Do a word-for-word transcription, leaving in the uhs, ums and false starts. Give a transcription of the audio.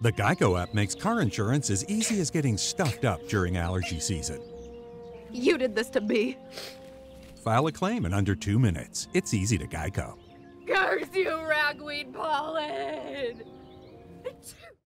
The GEICO app makes car insurance as easy as getting stuffed up during allergy season. You did this to me. File a claim in under two minutes. It's easy to GEICO. Curse you, ragweed pollen!